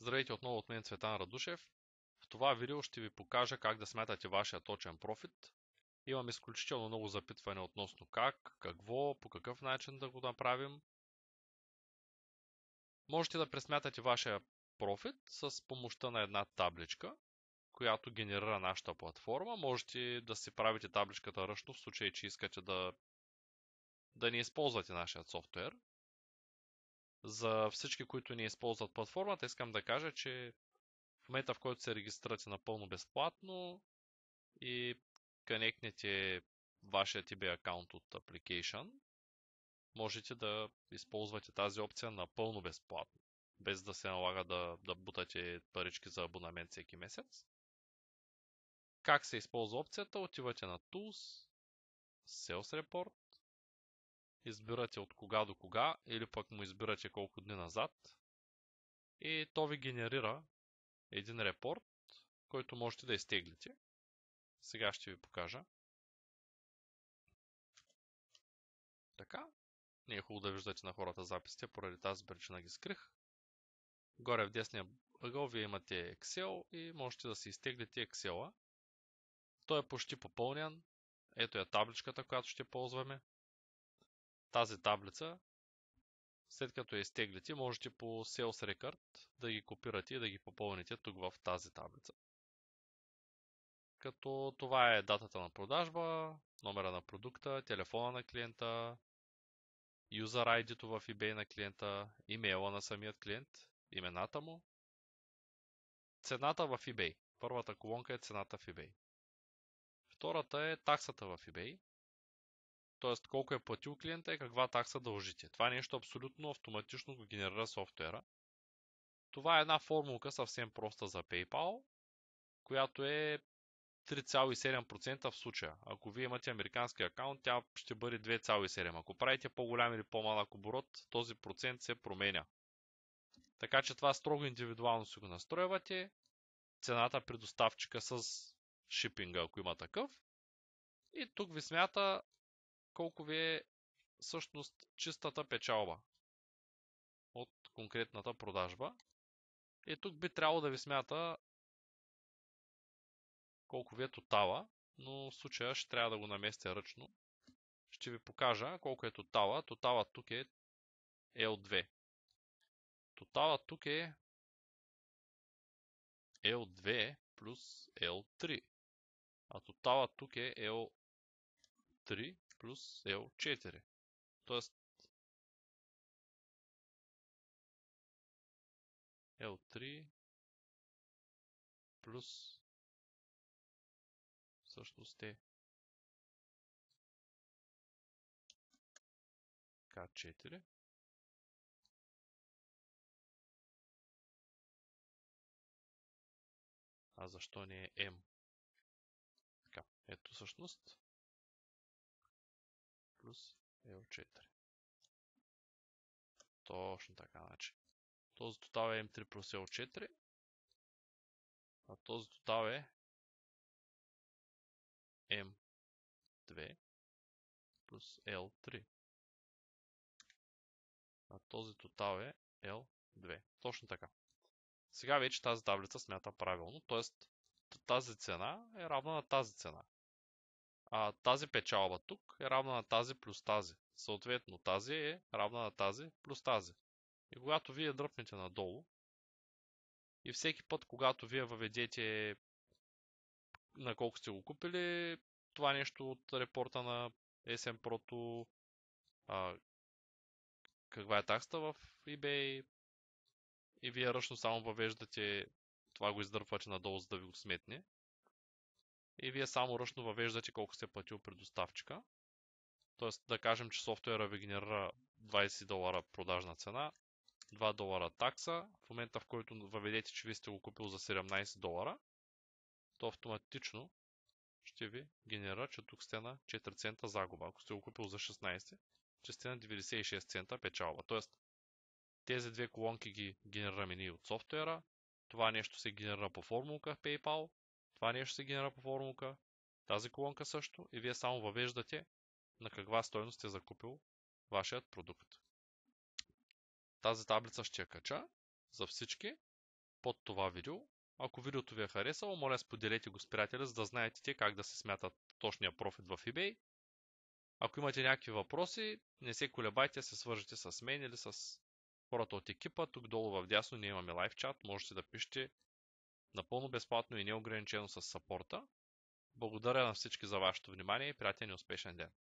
Здравейте отново от мен, Цветан Радушев. В това видео ще ви покажа как да смятате вашия точен профит. Имам изключително много запитване относно как, какво, по какъв начин да го направим. Можете да пресмятате вашия профит с помощта на една табличка, която генерира нашата платформа. Можете да си правите табличката ръчно в случай, че искате да не използвате нашия софтуер. За всички, които не използват платформата, искам да кажа, че в момента, в който се регистрирате напълно безплатно и кънекнете вашия TB акаунт от Application, можете да използвате тази опция напълно безплатно, без да се налага да бутате парички за абонамент всеки месец. Как се използва опцията? Отивате на Tools, Sales Report, избирате от кога до кога или пък му избирате колко дни назад и то ви генерира един репорт, който можете да изтеглите. Сега ще ви покажа. Така. Не е хубаво да виждате на хората записите, поради тази причина ги скрих. Горе в десния ъгъл вие имате Excel и можете да си изтеглите Excel-а. Той е почти попълнен. Ето е табличката, която ще ползваме. Тази таблица, след като я изтеглите, можете по Sales Record да ги копирате и да ги попълните тук в тази таблица. Като това е датата на продажба, номера на продукта, телефона на клиента, юзер ID-то в eBay на клиента, имейла на самият клиент, имената му, цената в eBay. Първата колонка е цената в eBay. Втората е таксата в eBay, т.е. колко е платил клиента и каква такса дължите. Това нещо абсолютно автоматично го генерира софтуера. Това е една формулка съвсем проста за PayPal, която е 3,7% в случая. Ако вие имате американски акаунт, тя ще бъде 2,7%. Ако правите по-голям или по-малък оборот, този процент се променя. Така че това строго индивидуално си го настройвате. Цената при доставчика с шипинга, ако има такъв. И тук ви смята колко ви е всъщност чистата печалба от конкретната продажба. И тук би трябвало да ви смята колко ви е тотала, но в случая ще трябва да го наместя ръчно. Ще ви покажа колко е тотала. Тотала тук е L2. Тотала тук е L2 плюс L3. А тотала тук е L3 плюс L4. Тоест L3 плюс всъщност е K4. А защо не е M? Така, ето всъщност плюс L4. Точно така, значи. Този тотал е M3 плюс L4, а този тотал е M2 плюс L3. А този тотал е L2. Точно така. Сега вече тази таблица смята правилно, т.е. тази цена е равна на тази цена. А тази печалба тук е равна на тази плюс тази. Съответно тази е равна на тази плюс тази. И когато вие дръпнете надолу и всеки път, когато вие въведете на колко сте го купили, това нещо от репорта на SM Pro, каква е таксата в eBay и вие ръчно само въвеждате, това го издърпвате надолу, за да ви го сметне. И вие само ръчно въвеждате колко сте платил при доставчика. Тоест да кажем, че софтуера ви генерира $20 продажна цена, $2 такса. В момента, в който въведете, че ви сте го купил за $17, то автоматично ще ви генерира, че тук сте на 4 цента загуба. Ако сте го купил за 16, че сте на 96 цента печалба. Тоест тези две колонки ги генерираме ние от софтуера. Това нещо се генерира по формулка в PayPal. Това нещо се генерира по формулка. Тази колонка също. И вие само въвеждате на каква стойност е закупил вашият продукт. Тази таблица ще я кача за всички. под това видео. Ако видеото ви е харесало, моля споделете го с приятели, за да знаете те как да се смятат точния профит в eBay. Ако имате някакви въпроси, не се колебайте, се свържете с мен или с хората от екипа. Тук долу в дясно ние имаме лайв чат, можете да пишете напълно безплатно и неограничено с сапорта. Благодаря на всички за вашето внимание и приятен и успешен ден!